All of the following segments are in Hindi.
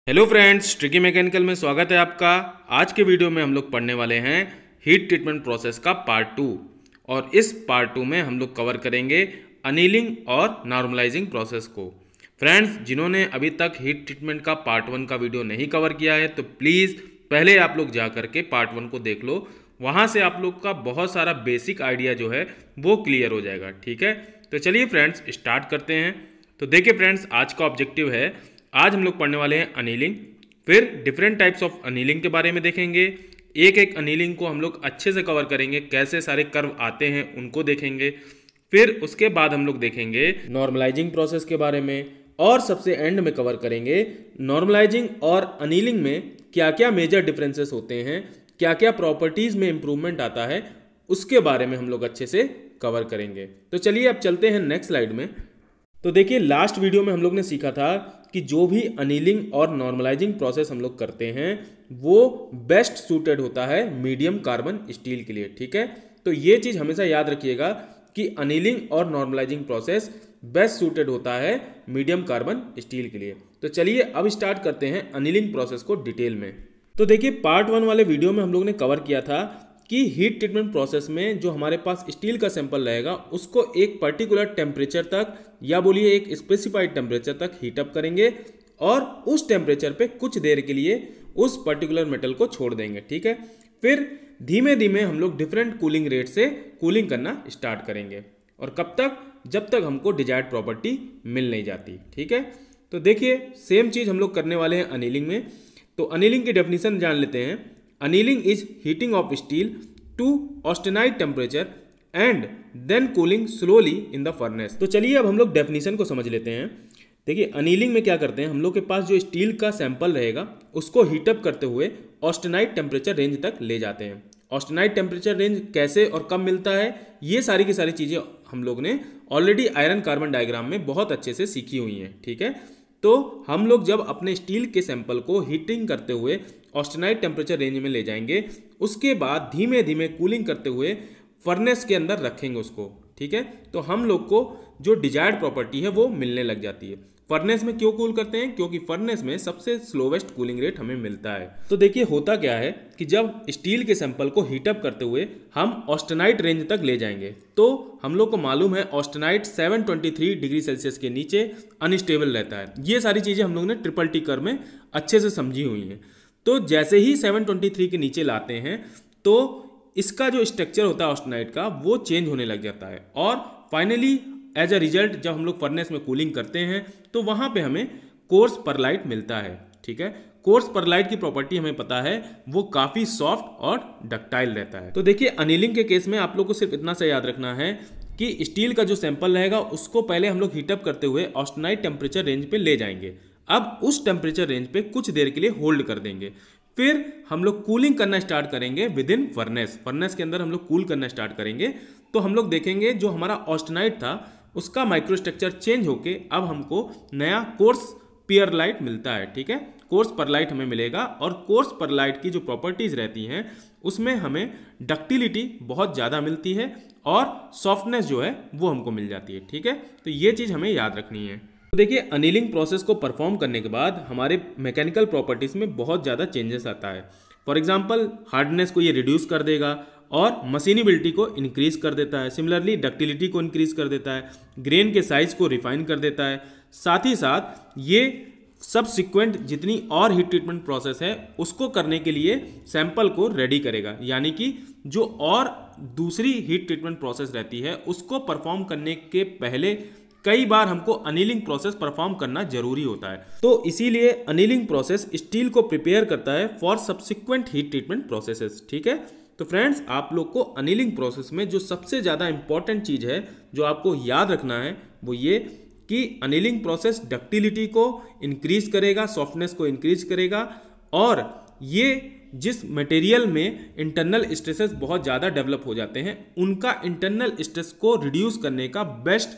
हेलो फ्रेंड्स, ट्रिकी मैकेनिकल में स्वागत है आपका। आज के वीडियो में हम लोग पढ़ने वाले हैं हीट ट्रीटमेंट प्रोसेस का पार्ट 2। और इस पार्ट 2 में हम लोग कवर करेंगे अनीलिंग और नॉर्मलाइजिंग प्रोसेस को। फ्रेंड्स, जिन्होंने अभी तक हीट ट्रीटमेंट का पार्ट 1 का वीडियो नहीं कवर किया है तो प्लीज़ पहले आप लोग जा करके पार्ट 1 को देख लो। वहाँ से आप लोग का बहुत सारा बेसिक आइडिया जो है वो क्लियर हो जाएगा। ठीक है, तो चलिए फ्रेंड्स स्टार्ट करते हैं। तो देखिए फ्रेंड्स, आज का ऑब्जेक्टिव है, आज हम लोग पढ़ने वाले हैं अनीलिंग, फिर डिफरेंट टाइप्स ऑफ अनीलिंग के बारे में देखेंगे। एक एक अनीलिंग को हम लोग अच्छे से कवर करेंगे, कैसे सारे कर्व आते हैं उनको देखेंगे। फिर उसके बाद हम लोग देखेंगे नॉर्मलाइजिंग प्रोसेस के बारे में, और सबसे एंड में कवर करेंगे नॉर्मलाइजिंग और अनीलिंग में क्या क्या मेजर डिफरेंसेस होते हैं, क्या क्या प्रॉपर्टीज़ में इंप्रूवमेंट आता है, उसके बारे में हम लोग अच्छे से कवर करेंगे। तो चलिए अब चलते हैं नेक्स्ट स्लाइड में। तो देखिए, लास्ट वीडियो में हम लोग ने सीखा था कि जो भी अनीलिंग और नॉर्मलाइजिंग प्रोसेस हम लोग करते हैं वो बेस्ट सूटेड होता है मीडियम कार्बन स्टील के लिए। ठीक है, तो ये चीज़ हमेशा याद रखिएगा कि अनीलिंग और नॉर्मलाइजिंग प्रोसेस बेस्ट सूटेड होता है मीडियम कार्बन स्टील के लिए। तो चलिए अब स्टार्ट करते हैं अनीलिंग प्रोसेस को डिटेल में। तो देखिए, पार्ट 1 वाले वीडियो में हम लोग ने कवर किया था कि हीट ट्रीटमेंट प्रोसेस में जो हमारे पास स्टील का सैंपल रहेगा उसको एक पर्टिकुलर टेम्परेचर तक, या बोलिए एक स्पेसिफाइड टेम्परेचर तक हीटअप करेंगे और उस टेम्परेचर पे कुछ देर के लिए उस पर्टिकुलर मेटल को छोड़ देंगे। ठीक है, फिर धीमे धीमे हम लोग डिफरेंट कूलिंग रेट से कूलिंग करना स्टार्ट करेंगे, और कब तक, जब तक हमको डिजायर्ड प्रॉपर्टी मिल नहीं जाती। ठीक है, तो देखिए सेम चीज़ हम लोग करने वाले हैं अनीलिंग में। तो अनीलिंग की डेफिनेशन जान लेते हैं। Annealing is heating of steel to austenite temperature and then cooling slowly in the furnace। तो चलिए अब हम लोग डेफिनेशन को समझ लेते हैं। देखिए, अनीलिंग में क्या करते हैं, हम लोग के पास जो स्टील का सैंपल रहेगा उसको हीटअप करते हुए ऑस्टेनाइट टेम्परेचर रेंज तक ले जाते हैं। ऑस्टेनाइट टेम्परेचर रेंज कैसे और कब मिलता है, ये सारी की सारी चीज़ें हम लोग ने ऑलरेडी आयरन कार्बन डायग्राम में बहुत अच्छे से सीखी हुई हैं। ठीक है, तो हम लोग जब अपने स्टील के सैंपल को हीटिंग करते हुए ऑस्टेनाइट टेम्परेचर रेंज में ले जाएंगे, उसके बाद धीमे धीमे कूलिंग करते हुए फर्नेस के अंदर रखेंगे उसको। ठीक है, तो हम लोग को जो डिजायर्ड प्रॉपर्टी है वो मिलने लग जाती है। फर्नेस में क्यों कूल करते हैं, क्योंकि फर्नेस में सबसे स्लोवेस्ट कूलिंग रेट हमें मिलता है। तो देखिए होता क्या है कि जब स्टील के सैंपल को हीटअप करते हुए हम ऑस्टेनाइट रेंज तक ले जाएंगे तो हम लोग को मालूम है ऑस्टेनाइट 723 डिग्री सेल्सियस के नीचे अनस्टेबल रहता है। ये सारी चीज़ें हम लोग ने ट्रिपल टी कर्व में अच्छे से समझी हुई हैं। तो जैसे ही 723 के नीचे लाते हैं तो इसका जो स्ट्रक्चर होता है ऑस्टेनाइट का वो चेंज होने लग जाता है, और फाइनली एज अ रिजल्ट जब हम लोग फर्नेस में कूलिंग करते हैं तो वहाँ पे हमें कोर्स परलाइट मिलता है। ठीक है, कोर्स परलाइट की प्रॉपर्टी हमें पता है, वो काफ़ी सॉफ्ट और डक्टाइल रहता है। तो देखिए, अनीलिंग के केस में आप लोग को सिर्फ इतना सा याद रखना है कि स्टील का जो सैंपल रहेगा उसको पहले हम लोग हीटअप करते हुए ऑस्टेनाइट टेम्परेचर रेंज पे ले जाएंगे। अब उस टेम्परेचर रेंज पे कुछ देर के लिए होल्ड कर देंगे, फिर हम लोग कूलिंग करना स्टार्ट करेंगे विद इन फर्नेस। फर्नेस के अंदर हम लोग कूल करना स्टार्ट करेंगे तो हम लोग देखेंगे जो हमारा ऑस्टेनाइट था उसका माइक्रोस्ट्रक्चर चेंज होके अब हमको नया कोर्स पियरलाइट मिलता है। ठीक है, कोर्स परलाइट हमें मिलेगा, और कोर्स परलाइट की जो प्रॉपर्टीज रहती हैं उसमें हमें डक्टिलिटी बहुत ज़्यादा मिलती है और सॉफ्टनेस जो है वो हमको मिल जाती है। ठीक है, तो ये चीज़ हमें याद रखनी है। तो देखिए, अनीलिंग प्रोसेस को परफॉर्म करने के बाद हमारे मैकेनिकल प्रॉपर्टीज़ में बहुत ज़्यादा चेंजेस आता है। फॉर एग्जांपल, हार्डनेस को ये रिड्यूस कर देगा और मशीनेबिलिटी को इंक्रीज कर देता है। सिमिलरली डक्टिलिटी को इंक्रीज कर देता है, ग्रेन के साइज को रिफाइन कर देता है। साथ ही साथ ये सबसिक्वेंट जितनी और हीट ट्रीटमेंट प्रोसेस है उसको करने के लिए सैंपल को रेडी करेगा, यानी कि जो और दूसरी हीट ट्रीटमेंट प्रोसेस रहती है उसको परफॉर्म करने के पहले कई बार हमको अनीलिंग प्रोसेस परफॉर्म करना जरूरी होता है। तो इसीलिए अनीलिंग प्रोसेस स्टील को प्रिपेयर करता है for subsequent heat treatment processes. ठीक है, तो फ्रेंड्स, आप लोग को अनीलिंग प्रोसेस में जो सबसे ज़्यादा इंपॉर्टेंट चीज़ है जो आपको याद रखना है वो ये कि अनीलिंग प्रोसेस डक्टिलिटी को इंक्रीज करेगा, सॉफ्टनेस को इंक्रीज करेगा, और ये जिस मटेरियल में इंटरनल स्ट्रेसेस बहुत ज़्यादा डेवलप हो जाते हैं उनका इंटरनल स्ट्रेस को रिड्यूस करने का बेस्ट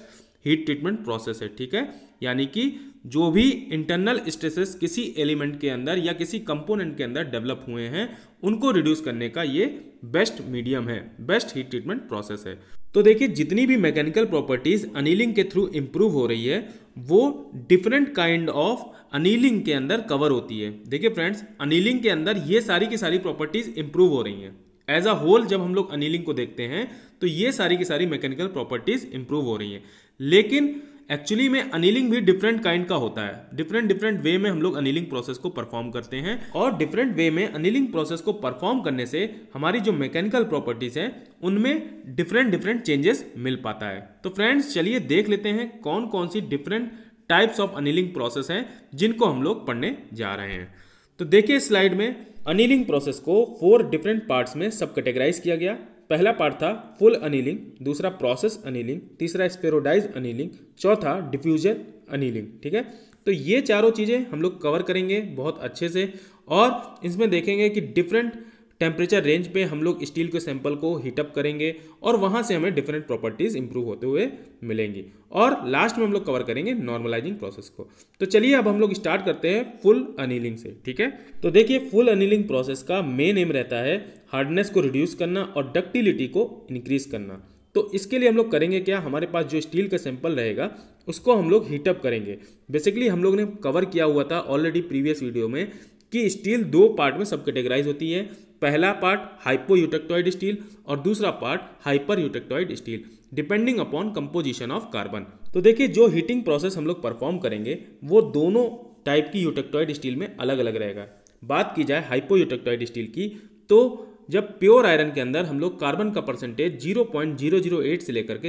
हीट ट्रीटमेंट प्रोसेस है, ठीक है। यानी कि जो भी इंटरनल स्ट्रेसेस किसी एलिमेंट के अंदर या किसी कंपोनेंट के अंदर डेवलप हुए हैं उनको रिड्यूस करने का ये बेस्ट मीडियम है, बेस्ट हीट ट्रीटमेंट प्रोसेस है। तो देखिए जितनी भी मैकेनिकल प्रॉपर्टीज अनीलिंग के थ्रू इंप्रूव हो रही है वो डिफरेंट काइंड ऑफ अनीलिंग के अंदर कवर होती है। देखिए फ्रेंड्स, अनीलिंग के अंदर ये सारी की सारी प्रॉपर्टीज इंप्रूव हो रही हैं। एज अ होल जब हम लोग अनीलिंग को देखते हैं तो ये सारी की सारी मैकेनिकल प्रॉपर्टीज इंप्रूव हो रही हैं, लेकिन एक्चुअली में अनीलिंग भी डिफरेंट काइंड का होता है। डिफरेंट वे में हम लोग अनीलिंग प्रोसेस को परफॉर्म करते हैं और डिफरेंट वे में अनीलिंग प्रोसेस को परफॉर्म करने से हमारी जो मैकेनिकल प्रॉपर्टीज हैं उनमें डिफरेंट चेंजेस मिल पाता है। तो फ्रेंड्स चलिए देख लेते हैं कौन कौन सी different types of annealing process हैं जिनको हम लोग पढ़ने जा रहे हैं। तो देखिए स्लाइड में अनीलिंग प्रोसेस को 4 डिफरेंट पार्ट्स में सब कैटेगराइज किया गया। पहला पार्ट था फुल अनीलिंग, दूसरा प्रोसेस अनीलिंग, तीसरा स्पेरोडाइज अनीलिंग, चौथा डिफ्यूजन अनीलिंग, ठीक है। तो ये चारों चीज़ें हम लोग कवर करेंगे बहुत अच्छे से और इसमें देखेंगे कि डिफरेंट टेम्परेचर रेंज पे हम लोग स्टील के सैंपल को हीटअप करेंगे और वहाँ से हमें डिफरेंट प्रॉपर्टीज इंप्रूव होते हुए मिलेंगी और लास्ट में हम लोग कवर करेंगे नॉर्मलाइजिंग प्रोसेस को। तो चलिए अब हम लोग स्टार्ट करते हैं फुल अनीलिंग से, ठीक है। तो देखिए फुल अनीलिंग प्रोसेस का मेन एम रहता है हार्डनेस को रिड्यूस करना और डक्टिलिटी को इंक्रीज करना। तो इसके लिए हम लोग करेंगे क्या, हमारे पास जो स्टील का सैंपल रहेगा उसको हम लोग हीटअप करेंगे। बेसिकली हम लोग ने कवर किया हुआ था ऑलरेडी प्रीवियस वीडियो में कि स्टील 2 पार्ट में सब कैटेगराइज होती है। पहला पार्ट हाइपोयूटेक्टॉइड स्टील और दूसरा पार्ट hyper eutectoid steel, depending upon composition of carbon. तो देखिए जो हीटिंग प्रोसेस हम लोग परफॉर्म करेंगे वो दोनों टाइप की यूटेक्टॉइड स्टील में अलग अलग रहेगा। बात की जाए हाइपोयूटेक्टॉइड स्टील की तो जब प्योर आयरन के अंदर हम लोग कार्बन का परसेंटेज 0.008 से लेकर के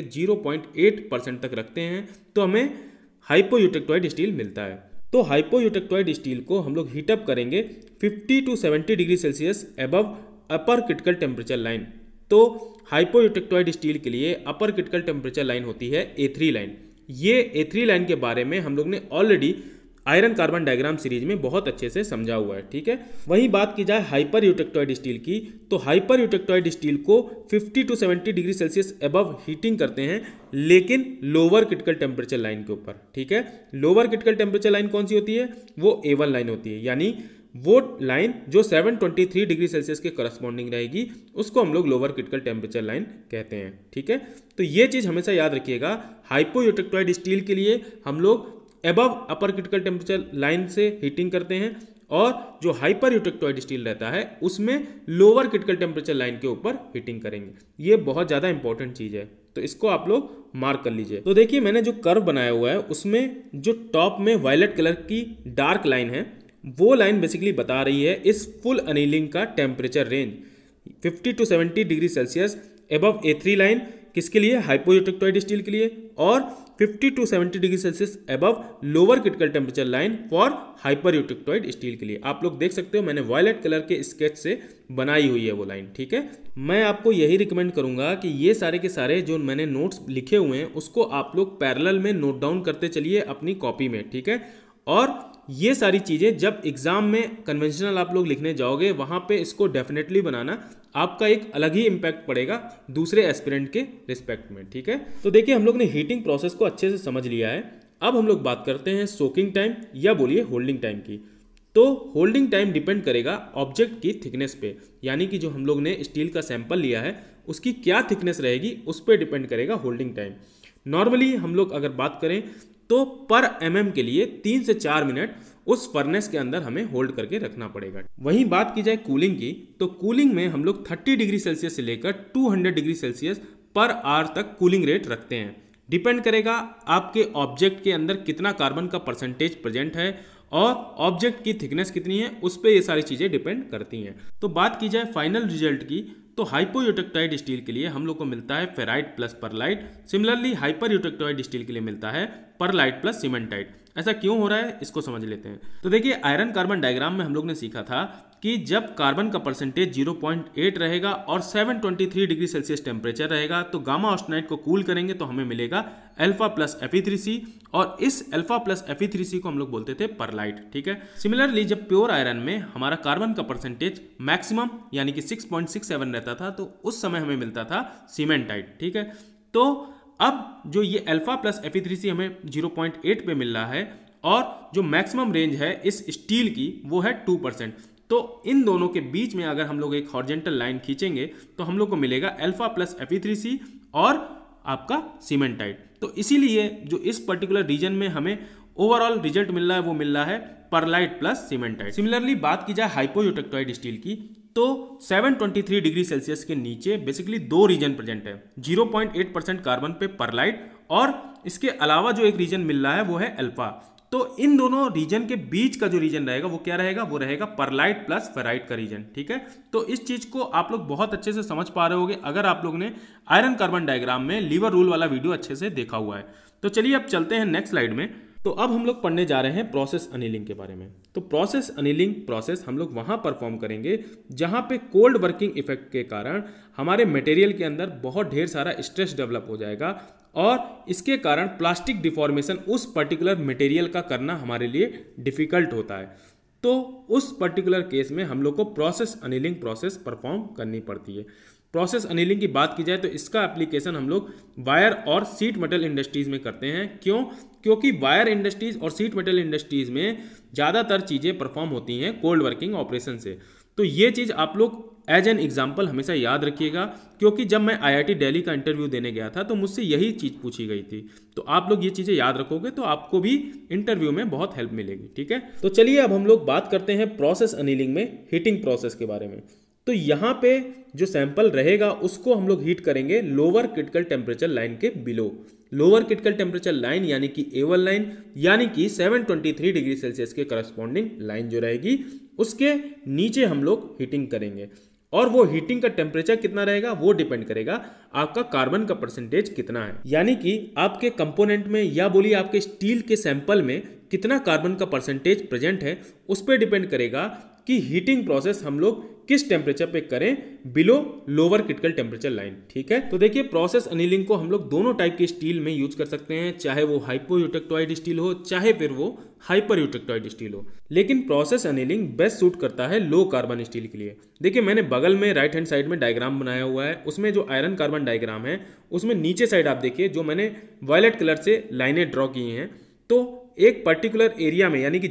0.8% तक रखते हैं तो हमें हाइपोयूटेक्टॉइड स्टील मिलता है। तो हाइपोयूटेक्टॉइड स्टील को हम लोग हीटअप करेंगे 50 to 70 degree Celsius above upper critical temperature line. तो हाइपोयूटेक्टॉइड स्टील के लिए अपर क्रिटिकल टेम्परेचर लाइन होती है A3 लाइन। ये A3 लाइन के बारे में हम लोग ने already iron carbon diagram series में बहुत अच्छे से समझा हुआ है, ठीक है। वहीं बात की जाए हाइपर यूटेक्टॉइड स्टील की तो हाइपर यूटेक्टॉइड स्टील को 50 to 70 degree Celsius above heating करते हैं लेकिन लोअर क्रिटिकल टेम्परेचर लाइन के ऊपर, ठीक है। लोअर क्रिटिकल टेम्परेचर लाइन कौन सी होती है, वो A1 लाइन होती है, यानी वो लाइन जो 723 डिग्री सेल्सियस के करस्पॉन्डिंग रहेगी उसको हम लोग लोअर क्रिटिकल टेम्परेचर लाइन कहते हैं, ठीक है। तो ये चीज़ हमेशा याद रखिएगा, हाइपोयूटेक्टॉइड स्टील के लिए हम लोग above upper critical temperature line से हीटिंग करते हैं और जो हाइपर यूटेक्टॉइड स्टील रहता है उसमें लोअर क्रिटिकल टेम्परेचर लाइन के ऊपर हीटिंग करेंगे। ये बहुत ज़्यादा इंपॉर्टेंट चीज़ है, तो इसको आप लोग मार्क कर लीजिए। तो देखिए मैंने जो कर्व बनाया हुआ है उसमें जो टॉप में वायलेट कलर की डार्क लाइन है वो लाइन बेसिकली बता रही है इस फुल अनीलिंग का temperature range 50 to 70 degree Celsius above A3 line किसके लिए, हाइपोयूटेक्टॉइड स्टील के लिए, और 50 to 70 degree Celsius above lower critical temperature line for hyper eutectoid steel के लिए। आप लोग देख सकते हो मैंने वायलेट कलर के स्केच से बनाई हुई है वो लाइन, ठीक है। मैं आपको यही रिकमेंड करूंगा कि ये सारे के सारे जो मैंने नोट्स लिखे हुए हैं उसको आप लोग पैरेलल में नोट डाउन करते चलिए अपनी कॉपी में, ठीक है। और ये सारी चीज़ें जब एग्जाम में कन्वेंशनल आप लोग लिखने जाओगे वहाँ पे इसको डेफिनेटली बनाना, आपका एक अलग ही इम्पैक्ट पड़ेगा दूसरे एस्पिरेंट के रिस्पेक्ट में, ठीक है। तो देखिए हम लोग ने हीटिंग प्रोसेस को अच्छे से समझ लिया है। अब हम लोग बात करते हैं सोकिंग टाइम या बोलिए होल्डिंग टाइम की। तो होल्डिंग टाइम डिपेंड करेगा ऑब्जेक्ट की थिकनेस पे, यानी कि जो हम लोग ने स्टील का सैंपल लिया है उसकी क्या थिकनेस रहेगी उस पर डिपेंड करेगा होल्डिंग टाइम। नॉर्मली हम लोग अगर बात करें तो पर mm के लिए 3 से 4 मिनट उस फर्नेस के अंदर हमें होल्ड करके रखना पड़ेगा। वहीं बात की जाए कूलिंग की तो कूलिंग में हम लोग 30 डिग्री सेल्सियस से लेकर 200 डिग्री सेल्सियस पर आवर तक कूलिंग रेट रखते हैं। डिपेंड करेगा आपके ऑब्जेक्ट के अंदर कितना कार्बन का परसेंटेज प्रेजेंट है और ऑब्जेक्ट की थिकनेस कितनी है उस पर ये सारी चीज़ें डिपेंड करती हैं। तो बात की जाए फाइनल रिजल्ट की तो हाइपोयूटेक्टॉइड स्टील के लिए हम लोग को मिलता है ferrite plus pearlite. Similarly hyper eutectoid steel के लिए मिलता है परलाइट प्लस सीमेंटाइट। ऐसा क्यों हो रहा है इसको समझ लेते हैं। तो देखिए आयरन कार्बन डायग्राम में हम लोग ने सीखा था कि जब कार्बन का परसेंटेज 0.8 रहेगा और 723 डिग्री सेल्सियस टेम्परेचर रहेगा तो गामा ऑस्टेनाइड को कूल करेंगे तो हमें मिलेगा अल्फा प्लस Fe3C और इस अल्फा प्लस Fe3C को हम लोग बोलते थे परलाइट, ठीक है। सिमिलरली जब प्योर आयरन में हमारा कार्बन का परसेंटेज मैक्सिमम यानी कि 6.67 रहता था तो उस समय हमें मिलता था सीमेंटाइट, ठीक है। तो अब जो ये अल्फा प्लस Fe3C हमें 0.8 पे मिल रहा है और जो मैक्सिमम रेंज है इस स्टील की वो है 2%। तो इन दोनों के बीच में अगर हम लोग एक हॉरिजॉन्टल लाइन खींचेंगे तो हम लोग को मिलेगा अल्फा प्लस Fe3C और आपका सीमेंटाइट। तो इसीलिए जो इस पर्टिकुलर रीजन में हमें ओवरऑल रिजल्ट मिल रहा है वो मिल रहा है परलाइट प्लस सीमेंटाइट। सिमिलरली बात की जाए हाइपोयूटेक्टोइड स्टील की तो 723 डिग्री सेल्सियस के नीचे बेसिकली दो रीजन प्रेजेंट है, 0.8% कार्बन पे परलाइट और इसके अलावा जो एक रीजन मिल रहा है वो है अल्फा। तो इन दोनों रीजन के बीच का जो रीजन रहेगा वो क्या रहेगा, वो रहेगा परलाइट प्लस फेराइट का रीजन। ठीक है, तो इस चीज को आप लोग बहुत अच्छे से समझ पा रहे होंगे अगर आप लोग ने आयरन कार्बन डायग्राम में लीवर रूल वाला वीडियो अच्छे से देखा हुआ है। तो चलिए अब चलते हैं नेक्स्ट स्लाइड में। तो अब हम लोग पढ़ने जा रहे हैं प्रोसेस अनिलिंग के बारे में। तो प्रोसेस अनिलिंग प्रोसेस हम लोग वहां परफॉर्म करेंगे जहां पे कोल्ड वर्किंग इफेक्ट के कारण हमारे मटेरियल के अंदर बहुत ढेर सारा स्ट्रेस डेवलप हो जाएगा और इसके कारण प्लास्टिक डिफॉर्मेशन उस पर्टिकुलर मटेरियल का करना हमारे लिए डिफिकल्ट होता है। तो उस पर्टिकुलर केस में हम लोग को प्रोसेस अनिलिंग प्रोसेस परफॉर्म करनी पड़ती है। प्रोसेस अनिलिंग की बात की जाए तो इसका एप्लीकेशन हम लोग वायर और सीट मेटल इंडस्ट्रीज में करते हैं। क्यों? क्योंकि वायर इंडस्ट्रीज और सीट मेटल इंडस्ट्रीज में ज़्यादातर चीज़ें परफॉर्म होती हैं कोल्ड वर्किंग ऑपरेशन से। तो ये चीज़ आप लोग एज एन एग्जाम्पल हमेशा याद रखिएगा, क्योंकि जब मैं IIT दिल्ली का इंटरव्यू देने गया था तो मुझसे यही चीज़ पूछी गई थी। तो आप लोग ये चीज़ें याद रखोगे तो आपको भी इंटरव्यू में बहुत हेल्प मिलेगी। ठीक है, तो चलिए अब हम लोग बात करते हैं प्रोसेस अनिलिंग में हीटिंग प्रोसेस के बारे में। तो यहाँ पे जो सैंपल रहेगा उसको हम लोग हीट करेंगे लोअर क्रिटिकल टेम्परेचर लाइन के below. Lower critical temperature line यानी कि A1 लाइन यानी कि 723 डिग्री सेल्सियस के करस्पॉन्डिंग लाइन जो रहेगी उसके नीचे हम लोग हीटिंग करेंगे। और वो हीटिंग का टेम्परेचर कितना रहेगा वो डिपेंड करेगा आपका कार्बन का परसेंटेज कितना है, यानी कि आपके कंपोनेंट में या बोलिए आपके स्टील के सैंपल में कितना कार्बन का परसेंटेज प्रेजेंट है उस पर डिपेंड करेगा कि हीटिंग प्रोसेस हम लोग किस टेम्परेचर पे करें below lower critical temperature line. ठीक है, तो देखिए प्रोसेस अनिलिंग को हम लोग दोनों टाइप के स्टील में यूज कर सकते हैं, चाहे वो हाइपोयूटेक्टोइड स्टील हो चाहे फिर वो हाइपर यूटेक्टोइड स्टील हो। लेकिन प्रोसेस अनिलिंग बेस्ट सूट करता है लो कार्बन स्टील के लिए। देखिए मैंने बगल में राइट हैंड साइड में डायग्राम बनाया हुआ है, उसमें जो आयरन कार्बन डायग्राम है उसमें नीचे साइड आप देखिए जो मैंने वायलेट कलर से लाइनें ड्रॉ की हैं। तो एक पर्टिकुलर एरिया में यानी कि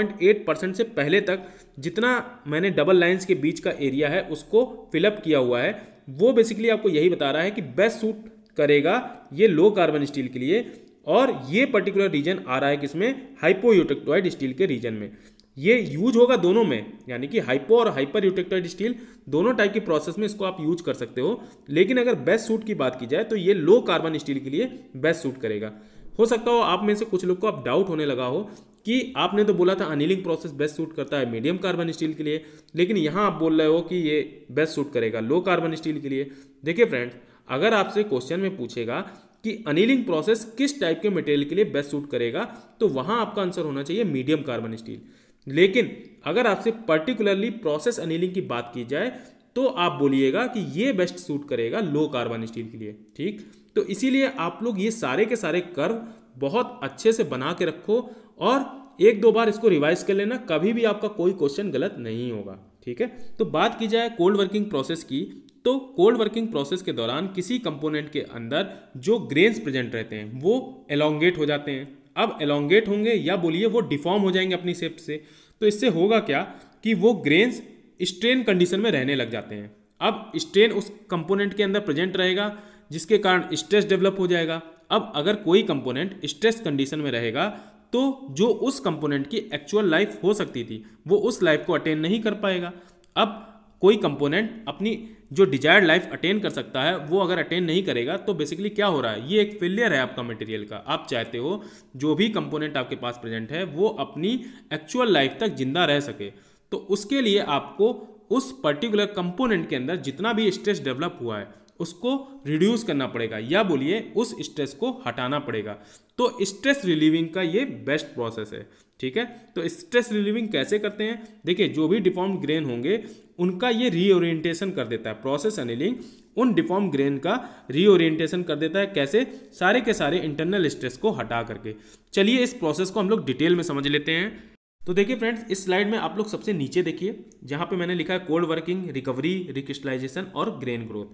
0.8% से पहले तक जितना मैंने डबल लाइंस के बीच का एरिया है उसको फिलअप किया हुआ है, वो बेसिकली आपको यही बता रहा है कि बेस्ट सूट करेगा ये लो कार्बन स्टील के लिए। और ये पर्टिकुलर रीजन आ रहा है किसमें, हाइपोयूटेक्टोइड स्टील के रीजन में। ये यूज होगा दोनों में, यानी कि हाइपो और हाइपर यूटेक्टोइड स्टील दोनों टाइप की प्रोसेस में इसको आप यूज कर सकते हो। लेकिन अगर बेस्ट सूट की बात की जाए तो ये लो कार्बन स्टील के लिए बेस्ट सूट करेगा। हो सकता हो आप में से कुछ लोग को अब डाउट होने लगा हो कि आपने तो बोला था अनिलिंग प्रोसेस बेस्ट सूट करता है मीडियम कार्बन स्टील के लिए, लेकिन यहाँ आप बोल रहे हो कि ये बेस्ट सूट करेगा लो कार्बन स्टील के लिए। देखिए फ्रेंड्स, अगर आपसे क्वेश्चन में पूछेगा कि अनिलिंग प्रोसेस किस टाइप के मटेरियल के लिए बेस्ट सूट करेगा तो वहाँ आपका आंसर होना चाहिए मीडियम कार्बन स्टील। लेकिन अगर आपसे पर्टिकुलरली प्रोसेस अनिलिंग की बात की जाए तो आप बोलिएगा कि ये बेस्ट सूट करेगा लो कार्बन स्टील के लिए। ठीक, तो इसीलिए आप लोग ये सारे के सारे कर्व बहुत अच्छे से बना के रखो और एक दो बार इसको रिवाइज कर लेना, कभी भी आपका कोई क्वेश्चन गलत नहीं होगा। ठीक है, तो बात की जाए कोल्ड वर्किंग प्रोसेस की, तो कोल्ड वर्किंग प्रोसेस के दौरान किसी कंपोनेंट के अंदर जो ग्रेन्स प्रेजेंट रहते हैं वो एलोंगेट हो जाते हैं। अब एलोंगेट होंगे या बोलिए वो डिफॉर्म हो जाएंगे अपनी शेप से। तो इससे होगा क्या कि वो ग्रेन्स स्ट्रेन कंडीशन में रहने लग जाते हैं। अब स्ट्रेन उस कंपोनेंट के अंदर प्रेजेंट रहेगा जिसके कारण स्ट्रेस डेवलप हो जाएगा। अब अगर कोई कंपोनेंट स्ट्रेस कंडीशन में रहेगा तो जो उस कंपोनेंट की एक्चुअल लाइफ हो सकती थी वो उस लाइफ को अटेन नहीं कर पाएगा। अब कोई कंपोनेंट अपनी जो डिजायर्ड लाइफ अटेन कर सकता है वो अगर अटेन नहीं करेगा तो बेसिकली क्या हो रहा है, ये एक फेलियर है आपका मटेरियल का। आप चाहते हो जो भी कंपोनेंट आपके पास प्रेजेंट है वो अपनी एक्चुअल लाइफ तक जिंदा रह सके, तो उसके लिए आपको उस पर्टिकुलर कंपोनेंट के अंदर जितना भी स्ट्रेस डेवलप हुआ है उसको रिड्यूस करना पड़ेगा या बोलिए उस स्ट्रेस को हटाना पड़ेगा। तो स्ट्रेस रिलीविंग का ये बेस्ट प्रोसेस है। ठीक है, तो स्ट्रेस रिलीविंग कैसे करते हैं, देखिए जो भी डिफॉर्म ग्रेन होंगे उनका ये रीओरिएंटेशन कर देता है। प्रोसेस अनिलिंग उन डिफॉर्म ग्रेन का रीओरिएंटेशन कर देता है। कैसे? सारे के सारे इंटरनल स्ट्रेस को हटा करके। चलिए इस प्रोसेस को हम लोग डिटेल में समझ लेते हैं। तो देखिए फ्रेंड्स, इस स्लाइड में आप लोग सबसे नीचे देखिए जहां पे मैंने लिखा है कोल्ड वर्किंग, रिकवरी, रिक्रिस्टलाइजेशन और ग्रेन ग्रोथ।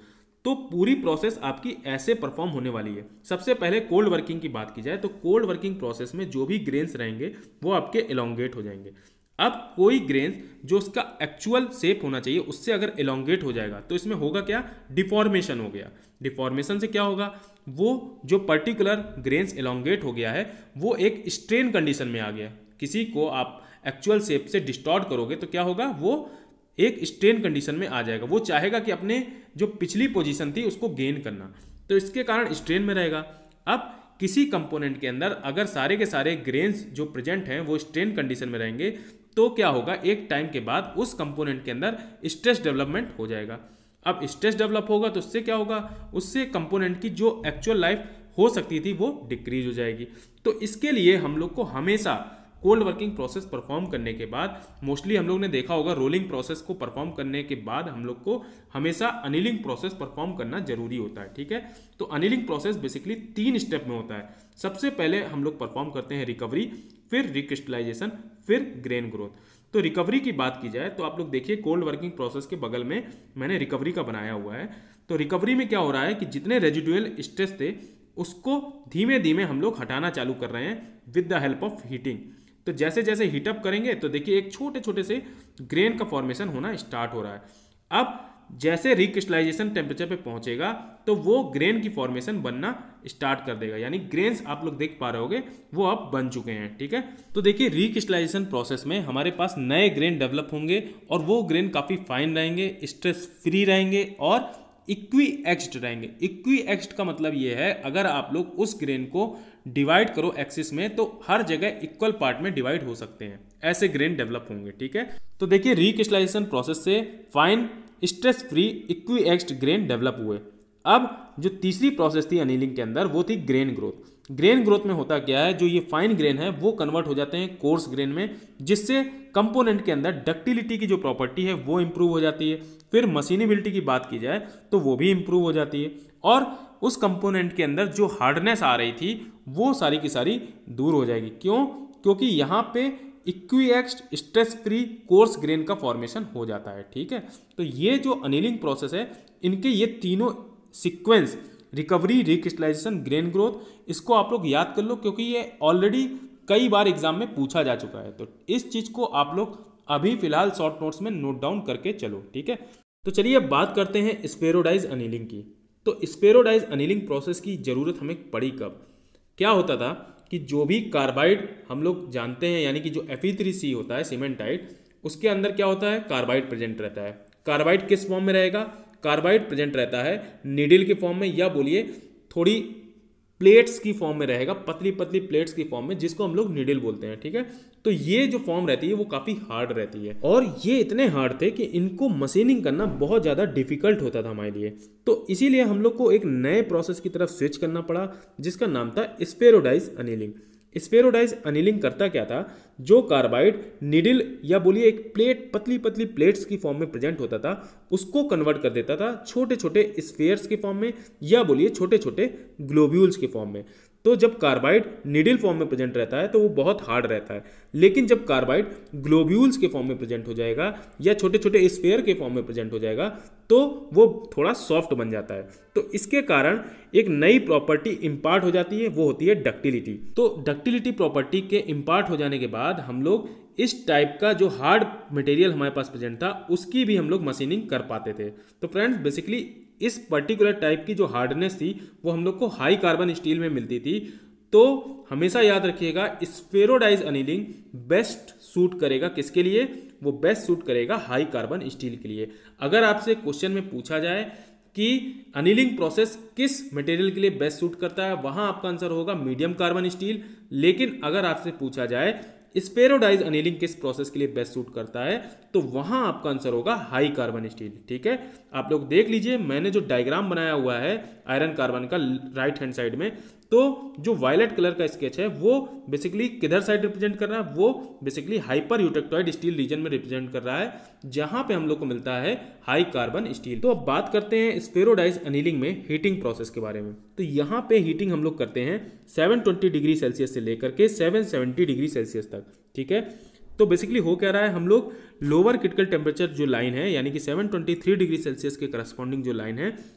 तो पूरी प्रोसेस आपकी ऐसे परफॉर्म होने वाली है। सबसे पहले कोल्ड वर्किंग की बात की जाए तो कोल्ड वर्किंग प्रोसेस में जो भी ग्रेन्स रहेंगे वो आपके एलोंगेट हो जाएंगे। अब कोई ग्रेन्स जो उसका एक्चुअल शेप होना चाहिए उससे अगर एलोंगेट हो जाएगा तो इसमें होगा क्या, डिफॉर्मेशन हो गया। डिफॉर्मेशन से क्या होगा, वो जो पर्टिकुलर ग्रेन्स एलोंगेट हो गया है वो एक स्ट्रेन कंडीशन में आ गया। किसी को आप एक्चुअल शेप से डिस्टॉर्ट करोगे तो क्या होगा, वो एक स्ट्रेन कंडीशन में आ जाएगा। वो चाहेगा कि अपने जो पिछली पोजीशन थी उसको गेन करना, तो इसके कारण स्ट्रेन में रहेगा। अब किसी कंपोनेंट के अंदर अगर सारे के सारे ग्रेन्स जो प्रेजेंट हैं वो स्ट्रेन कंडीशन में रहेंगे तो क्या होगा, एक टाइम के बाद उस कंपोनेंट के अंदर स्ट्रेस डेवलपमेंट हो जाएगा। अब स्ट्रेस डेवलप होगा तो उससे क्या होगा, उससे कंपोनेंट की जो एक्चुअल लाइफ हो सकती थी वो डिक्रीज हो जाएगी। तो इसके लिए हम लोग को हमेशा कोल्ड वर्किंग प्रोसेस परफॉर्म करने के बाद, मोस्टली हम लोग ने देखा होगा रोलिंग प्रोसेस को परफॉर्म करने के बाद हम लोग को हमेशा अनिलिंग प्रोसेस परफॉर्म करना जरूरी होता है। ठीक है, तो अनिलिंग प्रोसेस बेसिकली 3 स्टेप में होता है। सबसे पहले हम लोग परफॉर्म करते हैं रिकवरी, फिर रिक्रिस्टलाइजेशन, फिर ग्रेन ग्रोथ। तो रिकवरी की बात की जाए तो आप लोग देखिए कोल्ड वर्किंग प्रोसेस के बगल में मैंने रिकवरी का बनाया हुआ है। तो रिकवरी में क्या हो रहा है कि जितने रेजिडुअल स्ट्रेस थे उसको धीमे धीमे हम लोग हटाना चालू कर रहे हैं with the help of heating. तो जैसे जैसे हीटअप करेंगे तो देखिए एक छोटे छोटे से ग्रेन का फॉर्मेशन होना स्टार्ट हो रहा है। अब जैसे रिक्रिस्टलाइजेशन टेम्परेचर पे पहुंचेगा तो वो ग्रेन की फॉर्मेशन बनना स्टार्ट कर देगा, यानी ग्रेन्स आप लोग देख पा रहे होगे वो अब बन चुके हैं। ठीक है, तो देखिए रिक्रिस्टलाइजेशन प्रोसेस में हमारे पास नए ग्रेन डेवलप होंगे और वो ग्रेन काफ़ी फाइन रहेंगे, स्ट्रेस फ्री रहेंगे और इक्वी एक्स्ड रहेंगे। इक्वी एक्स्ड का मतलब ये है अगर आप लोग उस ग्रेन को डिवाइड करो एक्सिस में तो हर जगह इक्वल पार्ट में डिवाइड हो सकते हैं, ऐसे ग्रेन डेवलप होंगे। ठीक है, तो देखिए रिक्रिस्टलाइजेशन प्रोसेस से fine stress free equiaxed grain develop हुए। अब जो तीसरी प्रोसेस थी अनिलिंग के अंदर वो थी ग्रेन ग्रोथ। ग्रेन ग्रोथ में होता क्या है, जो ये फाइन ग्रेन है वो कन्वर्ट हो जाते हैं कोर्स ग्रेन में, जिससे कंपोनेंट के अंदर डक्टिलिटी की जो प्रॉपर्टी है वो इंप्रूव हो जाती है। फिर मशीनेबिलिटी की बात की जाए तो वो भी इंप्रूव हो जाती है और उस कंपोनेंट के अंदर जो हार्डनेस आ रही थी वो सारी की सारी दूर हो जाएगी। क्यों? क्योंकि यहाँ पे equiaxed stress free coarse grain का फॉर्मेशन हो जाता है। ठीक है, तो ये जो अनिलिंग प्रोसेस है इनके ये तीनों sequence recovery, recrystallization, grain growth, इसको आप लोग याद कर लो क्योंकि ये ऑलरेडी कई बार एग्जाम में पूछा जा चुका है। तो इस चीज़ को आप लोग अभी फिलहाल शॉर्ट नोट्स में नोट डाउन करके चलो। ठीक है, तो चलिए अब बात करते हैं स्फेरोडाइज अनिलिंग की। तो स्फेरोडाइज अनिलिंग प्रोसेस की ज़रूरत हमें पड़ी कब? क्या होता था कि जो भी कार्बाइड हम लोग जानते हैं, यानी कि जो Fe3C होता है सीमेंटाइट, उसके अंदर क्या होता है, कार्बाइड प्रेजेंट रहता है। कार्बाइड किस फॉर्म में रहेगा? कार्बाइड प्रेजेंट रहता है नीडल के फॉर्म में, या बोलिए थोड़ी प्लेट्स की फॉर्म में रहेगा, पतली पतली प्लेट्स की फॉर्म में, जिसको हम लोग नीडल बोलते हैं। ठीक है, तो ये जो फॉर्म रहती है वो काफ़ी हार्ड रहती है और ये इतने हार्ड थे कि इनको मशीनिंग करना बहुत ज़्यादा डिफिकल्ट होता था हमारे लिए। तो इसीलिए हम लोग को एक नए प्रोसेस की तरफ स्विच करना पड़ा जिसका नाम था स्फेरोडाइज अनिलिंग। स्फेरोडाइज अनिलिंग करता क्या था, जो कार्बाइड निडल या बोलिए एक प्लेट, पतली पतली प्लेट्स की फॉर्म में प्रेजेंट होता था, उसको कन्वर्ट कर देता था छोटे छोटे स्फेयर्स के फॉर्म में या बोलिए छोटे छोटे ग्लोब्यूल्स के फॉर्म में। तो जब कार्बाइड निडल फॉर्म में प्रेजेंट रहता है तो वो बहुत हार्ड रहता है, लेकिन जब कार्बाइड ग्लोब्यूल्स के फॉर्म में प्रेजेंट हो जाएगा या छोटे छोटे स्फेयर के फॉर्म में प्रेजेंट हो जाएगा तो वो थोड़ा सॉफ्ट बन जाता है। तो इसके कारण एक नई प्रॉपर्टी इंपार्ट हो जाती है, वो होती है डक्टिलिटी। तो डक्टिलिटी प्रॉपर्टी के इंपार्ट हो जाने के बाद हम लोग इस टाइप का जो हार्ड मटेरियल हमारे पास प्रेजेंट था उसकी भी हम लोग मशीनिंग कर पाते थे। तो फ्रेंड्स बेसिकली इस पर्टिकुलर टाइप की जो हार्डनेस थी वो हम लोग को हाई कार्बन स्टील में मिलती थी। तो हमेशा याद रखिएगा स्फेरोडाइज अनिलिंग बेस्ट सूट करेगा किसके लिए? वो बेस्ट सूट करेगा हाई कार्बन स्टील के लिए। अगर आपसे क्वेश्चन में पूछा जाए कि अनिलिंग प्रोसेस किस मटेरियल के लिए बेस्ट सूट करता है, वहां आपका आंसर होगा मीडियम कार्बन स्टील। लेकिन अगर आपसे पूछा जाए स्फेरोडाइज अनिलिंग किस प्रोसेस के लिए बेस्ट सूट करता है, तो वहां आपका आंसर होगा हाई कार्बन स्टील। ठीक है, आप लोग देख लीजिए मैंने जो डायग्राम बनाया हुआ है आयरन कार्बन का राइट हैंड साइड में, तो जो वायलेट कलर का स्केच है वो बेसिकली किधर साइड रिप्रेजेंट कर रहा है? वो basically hyper eutectoid steel region में रिप्रेजेंट कर रहा है, जहां पे हम लोग को मिलता है हाई कार्बन स्टील। तो अब बात करते हैं स्फेरोडाइज अनिलिंग में हीटिंग प्रोसेस के बारे में। तो यहाँ पे हीटिंग हम लोग करते हैं 720 डिग्री सेल्सियस से लेकर के 770 डिग्री सेल्सियस तक। ठीक है, तो बेसिकली हो क्या रहा है, हम लोग लोअर क्रिटिकल टेम्परेचर जो लाइन है यानी कि 723 डिग्री सेल्सियस के करस्पॉन्डिंग जो लाइन है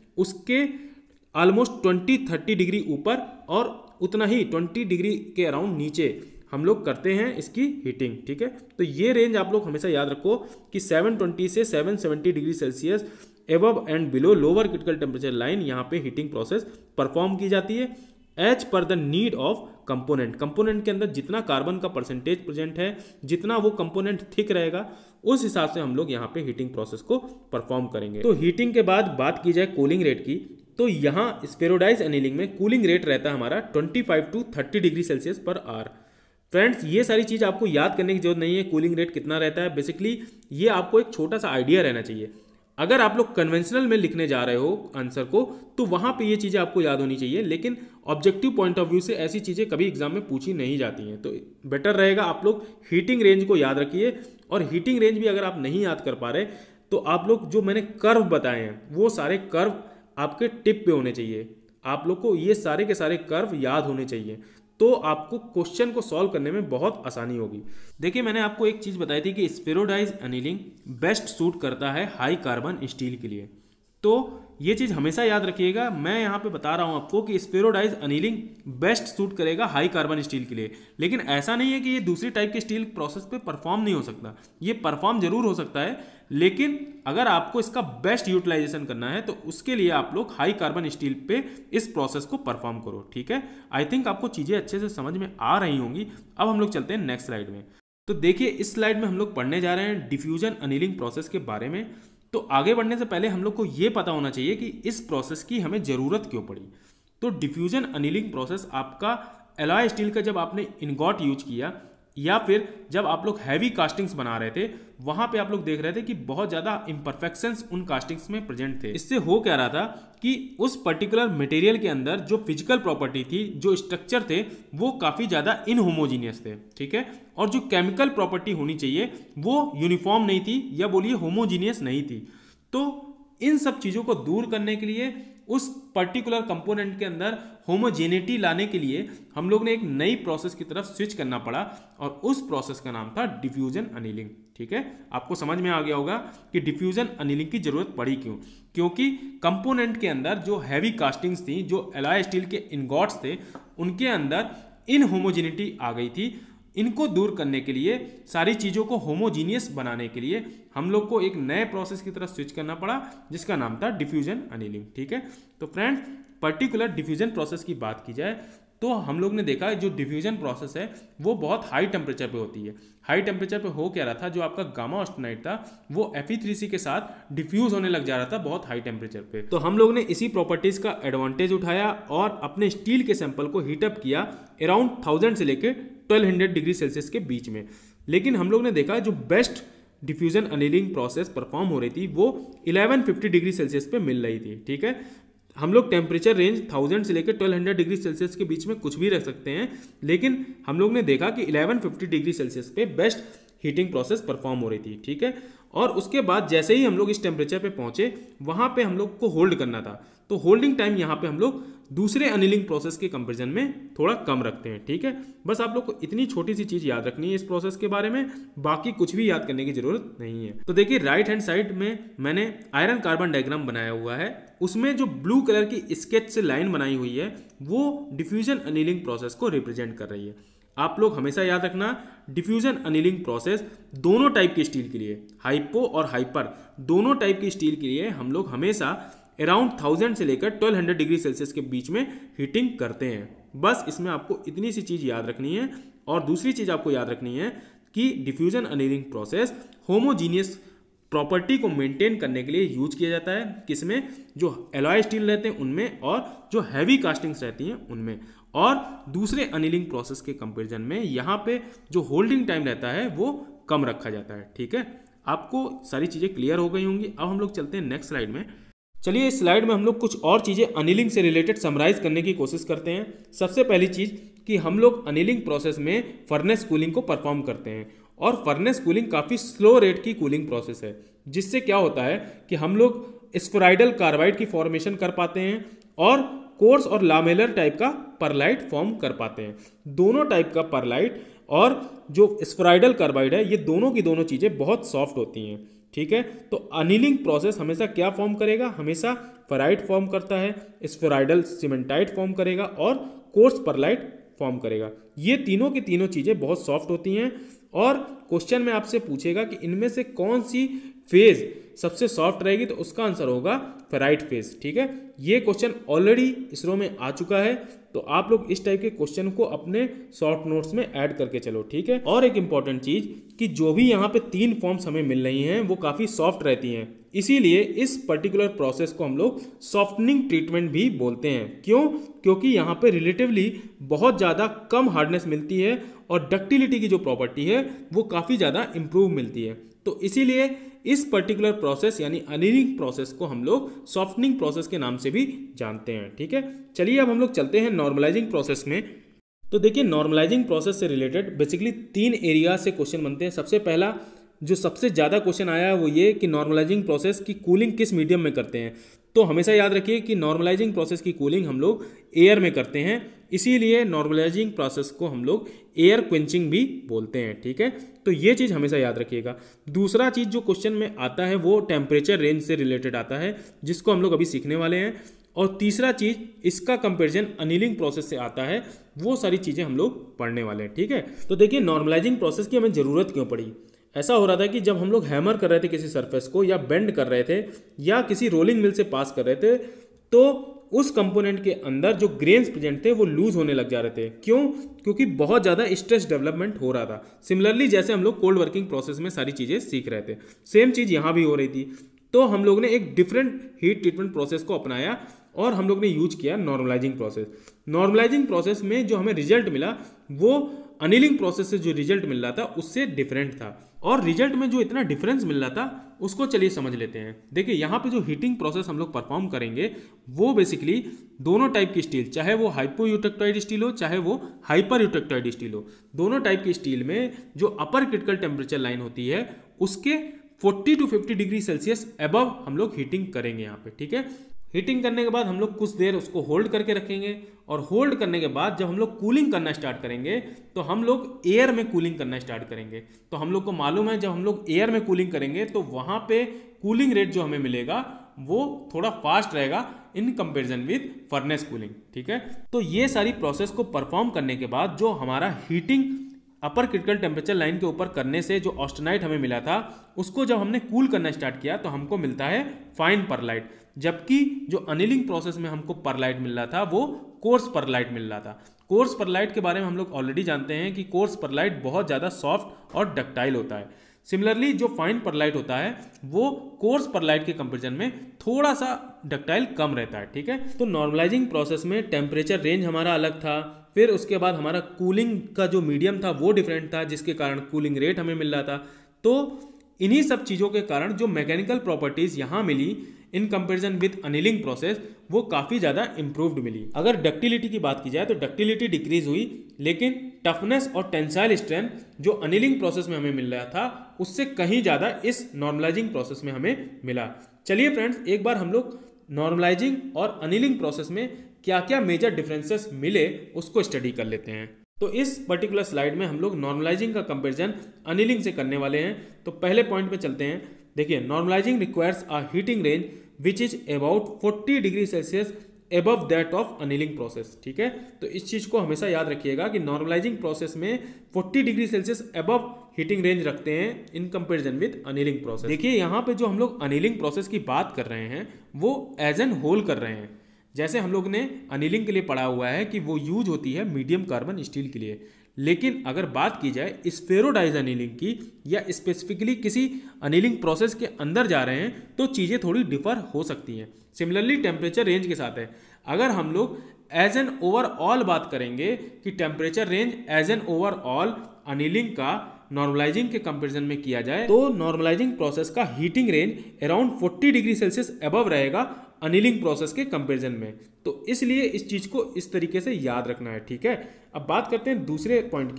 उसके ऑलमोस्ट 20-30 डिग्री ऊपर और उतना ही 20 डिग्री के अराउंड नीचे हम लोग करते हैं इसकी हीटिंग, ठीक है। तो ये रेंज आप लोग हमेशा याद रखो कि 720 से 770 degree Celsius above and below lower critical temperature line यहाँ पे हीटिंग प्रोसेस परफॉर्म की जाती है as per the need of component. Component के अंदर जितना कार्बन का परसेंटेज प्रेजेंट है, जितना वो कंपोनेंट थिक रहेगा, उस हिसाब से हम लोग यहाँ पे हीटिंग प्रोसेस को परफॉर्म करेंगे। तो हीटिंग के बाद बात की जाए कूलिंग रेट की, तो यहाँ स्फेरोडाइज एनीलिंग में कूलिंग रेट रहता है हमारा 25 to 30 degree Celsius per hour. Friends, ये सारी चीज़ आपको याद करने की जरूरत नहीं है कूलिंग रेट कितना रहता है। बेसिकली ये आपको एक छोटा सा आइडिया रहना चाहिए। अगर आप लोग कन्वेंशनल में लिखने जा रहे हो आंसर को, तो वहाँ पे ये चीज़ें आपको याद होनी चाहिए, लेकिन ऑब्जेक्टिव पॉइंट ऑफ व्यू से ऐसी चीज़ें कभी एग्जाम में पूछी नहीं जाती हैं। तो बेटर रहेगा आप लोग हीटिंग रेंज को याद रखिए, और हीटिंग रेंज भी अगर आप नहीं याद कर पा रहे तो आप लोग जो मैंने कर्व बताए हैं वो सारे कर्व आपके टिप पे होने चाहिए। आप लोग को ये सारे के सारे कर्व याद होने चाहिए, तो आपको क्वेश्चन को सॉल्व करने में बहुत आसानी होगी। देखिए, मैंने आपको एक चीज़ बताई थी कि स्फेरोडाइज एनीलिंग बेस्ट सूट करता है हाई कार्बन स्टील के लिए। तो ये चीज़ हमेशा याद रखिएगा। मैं यहाँ पे बता रहा हूँ आपको कि स्फेरोडाइज एनीलिंग बेस्ट सूट करेगा हाई कार्बन स्टील के लिए, लेकिन ऐसा नहीं है कि ये दूसरी टाइप के स्टील प्रोसेस पे परफॉर्म नहीं हो सकता। ये परफॉर्म जरूर हो सकता है, लेकिन अगर आपको इसका बेस्ट यूटिलाइजेशन करना है तो उसके लिए आप लोग हाई कार्बन स्टील पे इस प्रोसेस को परफॉर्म करो, ठीक है। आई थिंक आपको चीज़ें अच्छे से समझ में आ रही होंगी। अब हम लोग चलते हैं नेक्स्ट स्लाइड में। तो देखिए, इस स्लाइड में हम लोग पढ़ने जा रहे हैं डिफ्यूजन एनीलिंग प्रोसेस के बारे में। तो आगे बढ़ने से पहले हम लोग को ये पता होना चाहिए कि इस प्रोसेस की हमें ज़रूरत क्यों पड़ी। तो डिफ्यूजन एनीलिंग प्रोसेस आपका एलॉय स्टील का जब आपने इनगॉट यूज किया, या फिर जब आप लोग हैवी कास्टिंग्स बना रहे थे, वहां पे आप लोग देख रहे थे कि बहुत ज़्यादा इम्परफेक्शंस उन कास्टिंग्स में प्रेजेंट थे। इससे हो क्या रहा था कि उस पर्टिकुलर मटेरियल के अंदर जो फिजिकल प्रॉपर्टी थी, जो स्ट्रक्चर थे, वो काफ़ी ज़्यादा इनहोमोजीनियस थे, ठीक है। और जो केमिकल प्रॉपर्टी होनी चाहिए वो यूनिफॉर्म नहीं थी, या बोलिए होमोजीनियस नहीं थी। तो इन सब चीज़ों को दूर करने के लिए, उस पर्टिकुलर कंपोनेंट के अंदर होमोजेनिटी लाने के लिए हम लोग ने एक नई प्रोसेस की तरफ स्विच करना पड़ा, और उस प्रोसेस का नाम था डिफ्यूजन एनीलिंग, ठीक है। आपको समझ में आ गया होगा कि डिफ्यूजन एनीलिंग की जरूरत पड़ी क्यों। क्योंकि कंपोनेंट के अंदर जो हैवी कास्टिंग्स थी, जो एलॉय स्टील के इनगॉट्स थे, उनके अंदर इनहोमोजेनिटी आ गई थी। इनको दूर करने के लिए, सारी चीज़ों को होमोजीनियस बनाने के लिए हम लोग को एक नए प्रोसेस की तरफ स्विच करना पड़ा, जिसका नाम था डिफ्यूजन एनीलिंग, ठीक है। तो फ्रेंड्स, पर्टिकुलर डिफ्यूजन प्रोसेस की बात की जाए तो हम लोग ने देखा जो डिफ्यूजन प्रोसेस है वो बहुत हाई टेम्परेचर पे होती है। हाई टेम्परेचर पे हो क्या रहा था, जो आपका गामा ऑस्टेनाइड था वो Fe3C के साथ डिफ्यूज होने लग जा रहा था बहुत हाई टेम्परेचर पे। तो हम लोग ने इसी प्रॉपर्टीज का एडवांटेज उठाया और अपने स्टील के सैंपल को हीटअप किया अराउंड 1000 से लेकर 1200 डिग्री सेल्सियस के बीच में। लेकिन हम लोग ने देखा जो best diffusion annealing process perform हो रही थी वो 1150 डिग्री सेल्सियस पे मिल रही थी, ठीक है। हम लोग टेम्परेचर रेंज 1000 से लेकर 1200 डिग्री सेल्सियस के बीच में कुछ भी रख सकते हैं, लेकिन हम लोग ने देखा कि 1150 डिग्री सेल्सियस पे बेस्ट हीटिंग प्रोसेस परफॉर्म हो रही थी, ठीक है। और उसके बाद जैसे ही हम लोग इस टेम्परेचर पे पहुंचे, वहां पे हम लोग को होल्ड करना था। तो होल्डिंग टाइम यहाँ पे हम लोग दूसरे एनीलिंग प्रोसेस के कंपेरिजन में थोड़ा कम रखते हैं, ठीक है। बस आप लोग को इतनी छोटी सी चीज याद रखनी है इस प्रोसेस के बारे में, बाकी कुछ भी याद करने की जरूरत नहीं है। तो देखिए, राइट हैंड साइड में मैंने आयरन कार्बन डायग्राम बनाया हुआ है। उसमें जो ब्लू कलर की स्केच से लाइन बनाई हुई है वो डिफ्यूजन एनीलिंग प्रोसेस को रिप्रेजेंट कर रही है। आप लोग हमेशा याद रखना, डिफ्यूजन एनीलिंग प्रोसेस दोनों टाइप की स्टील के लिए, हाइपो और हाइपर, दोनों टाइप की स्टील के लिए हम लोग हमेशा अराउंड 1000 से लेकर 1200 डिग्री सेल्सियस के बीच में हीटिंग करते हैं। बस इसमें आपको इतनी सी चीज़ याद रखनी है। और दूसरी चीज़ आपको याद रखनी है कि diffusion annealing process homogeneous property को मेंटेन करने के लिए यूज किया जाता है। किसमें? जो एलॉय स्टील रहते हैं उनमें, और जो हैवी कास्टिंग्स रहती हैं उनमें। और दूसरे एनीलिंग प्रोसेस के कंपैरिजन में यहाँ पे जो होल्डिंग टाइम रहता है वो कम रखा जाता है, ठीक है। आपको सारी चीज़ें क्लियर हो गई होंगी। अब हम लोग चलते हैं नेक्स्ट स्लाइड में। चलिए, इस स्लाइड में हम लोग कुछ और चीज़ें एनीलिंग से रिलेटेड समराइज करने की कोशिश करते हैं। सबसे पहली चीज़ कि हम लोग एनीलिंग प्रोसेस में फर्नेस कूलिंग को परफॉर्म करते हैं, और फर्नेस कूलिंग काफ़ी स्लो रेट की कूलिंग प्रोसेस है, जिससे क्या होता है कि हम लोग स्फेरॉइडल कार्बाइड की फॉर्मेशन कर पाते हैं और कोर्स और लामेलर टाइप का परलाइट फॉर्म कर पाते हैं। दोनों टाइप का परलाइट और जो स्फेराइडल कार्बाइड है, ये दोनों की दोनों चीज़ें बहुत सॉफ्ट होती हैं, ठीक है। तो अनिलिंग प्रोसेस हमेशा क्या फॉर्म करेगा, हमेशा फेराइट फॉर्म करता है, स्फेराइडल सीमेंटाइट फॉर्म करेगा और कोर्स परलाइट फॉर्म करेगा। ये तीनों की तीनों चीज़ें बहुत सॉफ्ट होती हैं और क्वेश्चन में आपसे पूछेगा कि इनमें से कौन सी फेज सबसे सॉफ्ट रहेगी, तो उसका आंसर होगा फेराइट फेज, ठीक है। ये क्वेश्चन ऑलरेडी इसरो में आ चुका है, तो आप लोग इस टाइप के क्वेश्चन को अपने शॉर्ट नोट्स में ऐड करके चलो, ठीक है। और एक इंपॉर्टेंट चीज कि जो भी यहाँ पे 3 फॉर्म्स हमें मिल रही हैं वो काफ़ी सॉफ्ट रहती हैं, इसीलिए इस पर्टिकुलर प्रोसेस को हम लोग सॉफ्टनिंग ट्रीटमेंट भी बोलते हैं। क्यों? क्योंकि यहाँ पे रिलेटिवली बहुत ज़्यादा कम हार्डनेस मिलती है और डक्टिलिटी की जो प्रॉपर्टी है वो काफ़ी ज़्यादा इंप्रूव मिलती है। तो इसीलिए इस पर्टिकुलर प्रोसेस यानी अनिलिंग प्रोसेस को हम लोग सॉफ्टनिंग प्रोसेस के नाम से भी जानते हैं, ठीक है। चलिए अब हम लोग चलते हैं नॉर्मलाइजिंग प्रोसेस में। तो देखिए, नॉर्मलाइजिंग प्रोसेस से रिलेटेड बेसिकली 3 एरिया से क्वेश्चन बनते हैं। सबसे पहला जो सबसे ज़्यादा क्वेश्चन आया है वो ये कि नॉर्मलाइजिंग प्रोसेस की कूलिंग किस मीडियम में करते हैं। तो हमेशा याद रखिए कि नॉर्मलाइजिंग प्रोसेस की कूलिंग हम लोग एयर में करते हैं, इसीलिए नॉर्मलाइजिंग प्रोसेस को हम लोग एयर क्विंचिंग भी बोलते हैं, ठीक है। तो ये चीज़ हमेशा याद रखिएगा। दूसरा चीज़ जो क्वेश्चन में आता है वो टेम्परेचर रेंज से रिलेटेड आता है, जिसको हम लोग अभी सीखने वाले हैं। और तीसरा चीज़ इसका कंपैरिजन अनिलिंग प्रोसेस से आता है, वो सारी चीज़ें हम लोग पढ़ने वाले हैं, ठीक है। तो देखिए, नॉर्मलाइजिंग प्रोसेस की हमें ज़रूरत क्यों पड़ी। ऐसा हो रहा था कि जब हम लोग हैमर कर रहे थे किसी सरफेस को, या बेंड कर रहे थे, या किसी रोलिंग मिल से पास कर रहे थे, तो उस कंपोनेंट के अंदर जो ग्रेन्स प्रेजेंट थे वो लूज होने लग जा रहे थे। क्यों? क्योंकि बहुत ज़्यादा स्ट्रेस डेवलपमेंट हो रहा था। सिमिलरली जैसे हम लोग कोल्ड वर्किंग प्रोसेस में सारी चीज़ें सीख रहे थे, सेम चीज़ यहाँ भी हो रही थी। तो हम लोग ने एक डिफरेंट हीट ट्रीटमेंट प्रोसेस को अपनाया और हम लोग ने यूज किया नॉर्मलाइजिंग प्रोसेस। नॉर्मलाइजिंग प्रोसेस में जो हमें रिजल्ट मिला वो अनिलिंग प्रोसेस से जो रिजल्ट मिल रहा था उससे डिफरेंट था। और रिजल्ट में जो इतना डिफरेंस मिल रहा था उसको चलिए समझ लेते हैं। देखिए, यहाँ पे जो हीटिंग प्रोसेस हम लोग परफॉर्म करेंगे वो बेसिकली दोनों टाइप की स्टील, चाहे वो हाइपोयूटेक्टाइड स्टील हो चाहे वो हाइपर यूटेक्टाइड स्टील हो, दोनों टाइप की स्टील में जो अपर क्रिटिकल टेम्परेचर लाइन होती है उसके 40 to 50 डिग्री सेल्सियस अबव हम लोग हीटिंग करेंगे यहाँ पे, ठीक है। हीटिंग करने के बाद हम लोग कुछ देर उसको होल्ड करके रखेंगे और होल्ड करने के बाद जब हम लोग कूलिंग करना स्टार्ट करेंगे तो हम लोग एयर में कूलिंग करना स्टार्ट करेंगे। तो हम लोग को मालूम है जब हम लोग एयर में कूलिंग करेंगे तो वहाँ पे कूलिंग रेट जो हमें मिलेगा वो थोड़ा फास्ट रहेगा in comparison with furnace cooling, ठीक है। तो ये सारी प्रोसेस को परफॉर्म करने के बाद जो हमारा heating upper critical temperature line के ऊपर करने से जो ऑस्टेनाइट हमें मिला था उसको जब हमने कूल करना स्टार्ट किया तो हमको मिलता है फाइन परलाइट, जबकि जो अनिलिंग प्रोसेस में हमको परलाइट मिल रहा था वो कोर्स परलाइट मिल रहा था। कोर्स परलाइट के बारे में हम लोग ऑलरेडी जानते हैं कि कोर्स परलाइट बहुत ज़्यादा सॉफ्ट और डक्टाइल होता है। सिमिलरली जो फाइन परलाइट होता है वो कोर्स परलाइट के कंपेरिजन में थोड़ा सा डक्टाइल कम रहता है, ठीक है। तो नॉर्मलाइजिंग प्रोसेस में टेम्परेचर रेंज हमारा अलग था, फिर उसके बाद हमारा कूलिंग का जो मीडियम था वो डिफरेंट था, जिसके कारण कूलिंग रेट हमें मिल रहा था। तो इन्हीं सब चीज़ों के कारण जो मैकेनिकल प्रॉपर्टीज़ यहाँ मिली in comparison with annealing process वो काफ़ी ज़्यादा इंप्रूव्ड मिली। अगर डक्टिलिटी की बात की जाए तो डक्टिलिटी डिक्रीज हुई, लेकिन टफनेस और टेंसाइल स्ट्रेंथ जो अनिलिंग प्रोसेस में हमें मिल रहा था उससे कहीं ज़्यादा इस नॉर्मलाइजिंग प्रोसेस में हमें मिला। चलिए फ्रेंड्स, एक बार हम लोग नॉर्मलाइजिंग और अनिलिंग प्रोसेस में क्या क्या मेजर डिफरेंसेस मिले उसको स्टडी कर लेते हैं। तो इस पर्टिकुलर स्लाइड में हम लोग नॉर्मलाइजिंग का कंपैरिजन अनिलिंग से करने वाले हैं। तो पहले पॉइंट पे चलते हैं। देखिए, normalizing requires a heating range which is about 40 degree Celsius above that of annealing process, ठीक है। तो इस चीज़ को हमेशा याद रखिएगा कि नॉर्मलाइजिंग प्रोसेस में 40 degree Celsius above heating range रखते हैं in comparison with annealing process. देखिए, यहाँ पे जो हम लोग अनिलिंग प्रोसेस की बात कर रहे हैं वो एज एन होल कर रहे हैं। जैसे हम लोग ने अनिलिंग के लिए पढ़ा हुआ है कि वो यूज होती है मीडियम कार्बन स्टील के लिए, लेकिन अगर बात की जाए स्फेरोडाइज अनिलिंग की या स्पेसिफिकली किसी अनिलिंग प्रोसेस के अंदर जा रहे हैं तो चीज़ें थोड़ी डिफर हो सकती हैं। सिमिलरली टेम्परेचर रेंज के साथ है। अगर हम लोग एज एन ओवरऑल बात करेंगे कि temperature range as an overall annealing का नॉर्मलाइजिंग के कंपैरिजन में किया जाए तो नॉर्मलाइजिंग प्रोसेस का heating range around 40 degree Celsius above रहेगा अनिलिंग प्रोसेस के कंपैरिजन में। तो इसलिए इस चीज़ को इस तरीके से याद रखना है, ठीक है। अब बात करते हैं दूसरे पॉइंट की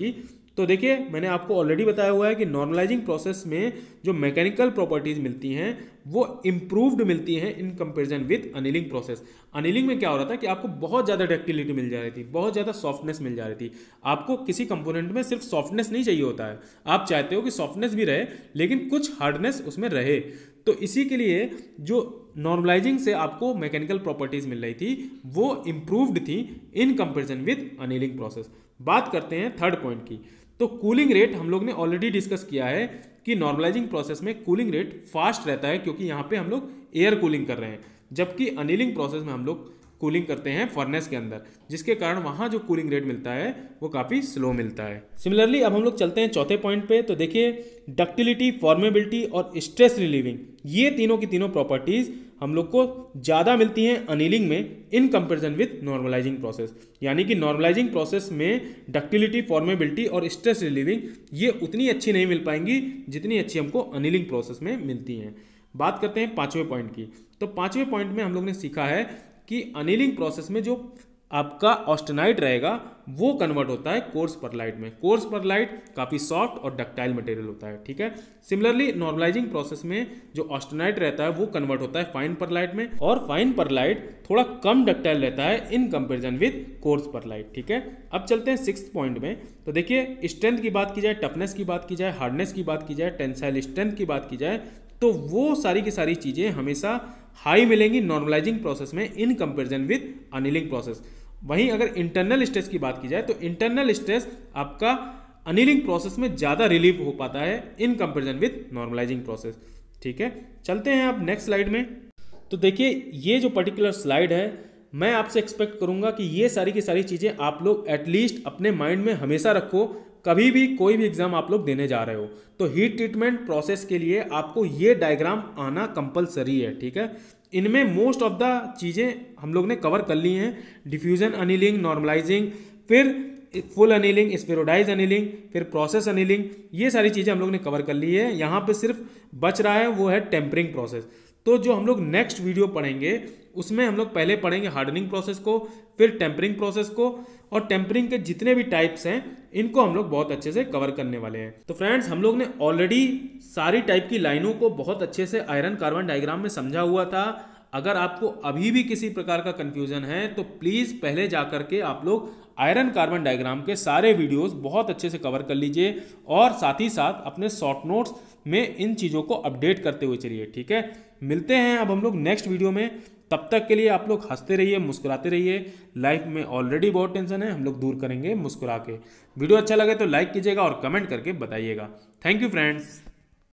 तो देखिए मैंने आपको ऑलरेडी बताया हुआ है कि नॉर्मलाइजिंग प्रोसेस में जो मैकेनिकल प्रॉपर्टीज मिलती हैं वो इम्प्रूव्ड मिलती हैं in comparison with annealing process. Annealing में क्या हो रहा था कि आपको बहुत ज़्यादा डक्टिलिटी मिल जा रही थी, बहुत ज़्यादा सॉफ्टनेस मिल जा रही थी। आपको किसी कंपोनेंट में सिर्फ सॉफ्टनेस नहीं चाहिए होता है, आप चाहते हो कि सॉफ्टनेस भी रहे लेकिन कुछ हार्डनेस उसमें रहे। तो इसी के लिए जो नॉर्मलाइजिंग से आपको मैकेनिकल प्रॉपर्टीज मिल रही थी वो इम्प्रूव्ड थी in comparison with annealing process. बात करते हैं थर्ड पॉइंट की। तो कूलिंग रेट हम लोग ने ऑलरेडी डिस्कस किया है कि नॉर्मलाइजिंग प्रोसेस में कूलिंग रेट फास्ट रहता है क्योंकि यहाँ पे हम लोग एयर कूलिंग कर रहे हैं, जबकि अनिलिंग प्रोसेस में हम लोग कूलिंग करते हैं फर्नेस के अंदर, जिसके कारण वहाँ जो कूलिंग रेट मिलता है वो काफ़ी स्लो मिलता है। सिमिलरली अब हम लोग चलते हैं चौथे पॉइंट पे। तो देखिए डक्टिलिटी, फॉर्मेबिलिटी और स्ट्रेस रिलीविंग, ये तीनों की तीनों प्रॉपर्टीज हम लोग को ज़्यादा मिलती हैं अनिलिंग में in comparison with normalizing process. यानी कि नॉर्मलाइजिंग प्रोसेस में डक्टिलिटी, फॉर्मेबिलिटी और स्ट्रेस रिलीविंग ये उतनी अच्छी नहीं मिल पाएंगी जितनी अच्छी हमको अनिलिंग प्रोसेस में मिलती हैं। बात करते हैं पाँचवें पॉइंट की। तो पाँचवें पॉइंट में हम लोग ने सीखा है कि अनिलिंग प्रोसेस में जो आपका ऑस्टेनाइट रहेगा वो कन्वर्ट होता है कोर्स परलाइट में। कोर्स परलाइट काफ़ी सॉफ्ट और डक्टाइल मटेरियल होता है, ठीक है। सिमिलरली नॉर्मलाइजिंग प्रोसेस में जो ऑस्टेनाइट रहता है वो कन्वर्ट होता है फाइन परलाइट में, और फाइन परलाइट थोड़ा कम डक्टाइल रहता है in comparison with coarse pearlite, ठीक है। अब चलते हैं सिक्स्थ पॉइंट में। तो देखिए स्ट्रेंथ की बात की जाए, टफनेस की बात की जाए, हार्डनेस की बात की जाए, टेंसाइल स्ट्रेंथ की बात की जाए, तो वो सारी की सारी चीज़ें हमेशा हाई मिलेंगी नॉर्मलाइजिंग प्रोसेस में in comparison with annealing process. वहीं अगर इंटरनल स्ट्रेस की बात की जाए तो इंटरनल स्ट्रेस आपका अनिलिंग प्रोसेस में ज़्यादा रिलीव हो पाता है in comparison with normalizing process, ठीक है। चलते हैं अब नेक्स्ट स्लाइड में। तो देखिए ये जो पर्टिकुलर स्लाइड है, मैं आपसे एक्सपेक्ट करूंगा कि ये सारी की सारी चीज़ें आप लोग एटलीस्ट अपने माइंड में हमेशा रखो, कभी भी कोई भी एग्जाम आप लोग देने जा रहे हो तो हीट ट्रीटमेंट प्रोसेस के लिए आपको ये डायग्राम आना कंपलसरी है, ठीक है। इनमें मोस्ट ऑफ द चीज़ें हम लोग ने कवर कर ली हैं, डिफ्यूजन अनिलिंग, नॉर्मलाइजिंग, फिर फुल अनिलिंग, स्पेरोडाइज अनिलिंग, फिर प्रोसेस अनिलिंग, ये सारी चीज़ें हम लोग ने कवर कर ली है। यहाँ पे सिर्फ बच रहा है वो है टेम्परिंग प्रोसेस। तो जो हम लोग नेक्स्ट वीडियो पढ़ेंगे उसमें हम लोग पहले पढ़ेंगे हार्डनिंग प्रोसेस को, फिर टेम्परिंग प्रोसेस को, और टेम्परिंग के जितने भी टाइप्स हैं इनको हम लोग बहुत अच्छे से कवर करने वाले हैं। तो फ्रेंड्स हम लोग ने ऑलरेडी सारी टाइप की लाइनों को बहुत अच्छे से आयरन कार्बन डायग्राम में समझा हुआ था। अगर आपको अभी भी किसी प्रकार का कंफ्यूजन है तो प्लीज़ पहले जा करके आप लोग आयरन कार्बन डायग्राम के सारे वीडियोस बहुत अच्छे से कवर कर लीजिए, और साथ ही साथ अपने शॉर्ट नोट्स में इन चीज़ों को अपडेट करते हुए चलिए, ठीक है। मिलते हैं अब हम लोग नेक्स्ट वीडियो में। तब तक के लिए आप लोग हंसते रहिए, मुस्कुराते रहिए। लाइफ में ऑलरेडी बहुत टेंशन है, हम लोग दूर करेंगे मुस्कुरा के। वीडियो अच्छा लगे तो लाइक कीजिएगा और कमेंट करके बताइएगा। Thank you friends.